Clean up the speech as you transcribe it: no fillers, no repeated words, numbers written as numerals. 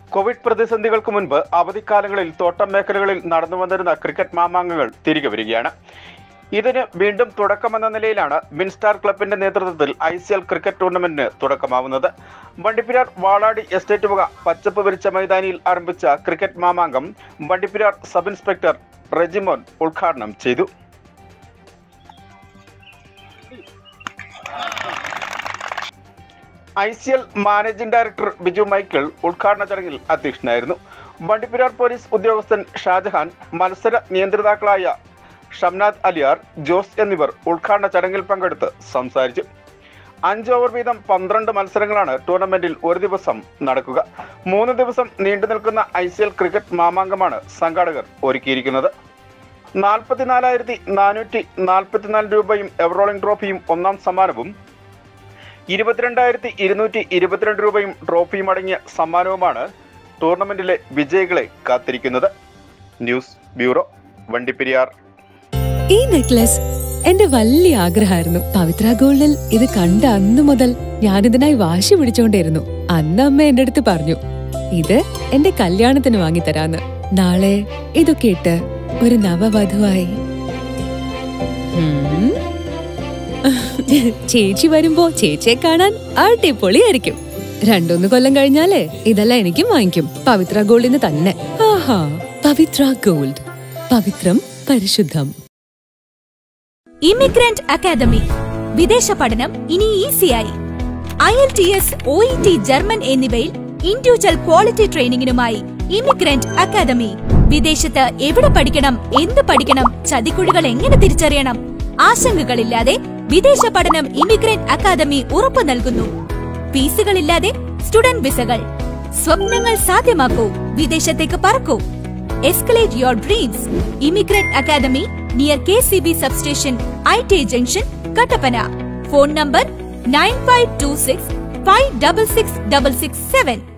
Covid പ്രതിസന്ധികൾക്ക് മുൻപ് അവധിക്കാലങ്ങളിൽ തോട്ടം മേഖലകളിൽ നടന്നു വന്നിരുന്ന ക്രിക്കറ്റ് മാമാങ്കങ്ങൾ തിരികെ വരികയാണ്. ഇതിന് വീണ്ടും തുടക്കമെന്ന നിലയിലാണ് വിൻസ്റ്റാർ ക്ലബിന്റെ നേതൃത്വത്തിൽ ICL ക്രിക്കറ്റ് ടൂർണമെന്റിന് തുടക്കമാവുന്നത്. വണ്ടിപ്പെരിയാർ വാളാടി എസ്റ്റേറ്റ് വക പച്ചപ്പ് വിരിച്ച മൈതാനിയിൽ ആരംഭിച്ച ക്രിക്കറ്റ് മാമാങ്കം വണ്ടിപ്പെരിയാർ സബ് ഇൻസ്പെക്ടർ റെജിമോൻ ഉദ്ഘാടനം ചെയ്തു. ICL managing director Biju Michael ഉദ്ഘാടന ചടങ്ങിൽ അധ്യക്ഷനായിരുന്നു. വണ്ടിപ്പെരിയാർ പോലീസ് ഉദ്യോഗസ്ഥൻ ഷാജഹാൻ, മത്സര നിയന്ത്രിതാക്കളായ ഷംനാദ് അലിയാർ, ജോസ് എന്നിവർ ഉദ്ഘാടന ചടങ്ങിൽ പങ്കെടുത്ത് സംസാരിച്ചു. 5 ഓവർ വീതം 12 മത്സരങ്ങളാണ് ടൂർണമെന്റിൽ ഒരു ദിവസം നടക്കുക. 3 ദിവസം നീണ്ടു നിൽക്കുന്ന ICL ക്രിക്കറ്റ് മാമാങ്കമാണ് സംഘാടകർ ഒരുക്കിയിരിക്കുന്നത്. 44,444 രൂപയും എവറോളിംഗ് ട്രോഫിയും ഒന്നാം സമ്മാനവും 22,222 രൂപയും ട്രോഫിയും അടങ്ങിയ സമ്മാനവുമാണ് ടൂർണമെന്റിലെ വിജയികളെ കാത്തിരിക്കുന്നത്. News bureau, Vandiperiyar. ഈ നെക്ലസ് എന്റെ വലിയ ആഗ്രഹമായിരുന്നു. പവിത്ര ഗോൾഡിൽ ഇത് കണ്ട അന്നു മുതൽ ഞാനിതിനായി വാശി പിടിച്ചോണ്ടിരുന്നു. അന്ന് അമ്മ എന്റെ അടുത്ത് പറഞ്ഞു, ഇത് എന്റെ കല്യാണത്തിന് വാങ്ങിത്തരാന്ന്. നാളെ ഇതൊക്കെ ഇട്ട് ഒരു നവവധുവായി ചേച്ചി വരുമ്പോ ചേച്ചിയെ കാണാൻ അടിപൊളിയായിരിക്കും. 2-3 കൊല്ലം കഴിഞ്ഞാലേ ഇതെല്ലാം എനിക്കും വാങ്ങിക്കും. പവിത്ര ഗോൾഡിന് തന്നെ. ആഹാ, പവിത്ര ഗോൾഡ്, പവിത്രം പരിശുദ്ധം. Immigrant academy. വിദേശ പഠനം ഇനി ഈസിയായി. IELTS, OET, ജർമ്മൻ എന്നിവയിൽ ഇൻഡിവിജ്വൽ ക്വാളിറ്റി ട്രെയിനിങ്ങിനുമായി ഇമിഗ്രന്റ് അക്കാദമി. വിദേശത്ത് എവിടെ പഠിക്കണം, എന്ത് പഠിക്കണം, ചതിക്കുഴികൾ എങ്ങനെ തിരിച്ചറിയണം, ആശങ്കകളില്ലാതെ വിദേശ പഠനം ഇമിഗ്രന്റ് അക്കാദമി ഉറപ്പു നൽകുന്നു. ഫീസുകളില്ലാതെ സ്റ്റുഡന്റ് വിസകൾ. സ്വപ്നങ്ങൾ സാധ്യമാക്കൂ, വിദേശത്തേക്ക് പറക്കൂ. Escalate your dreams. Immigrant academy, near KCB substation, ITA junction, Kattappana. Phone number 9526 566667.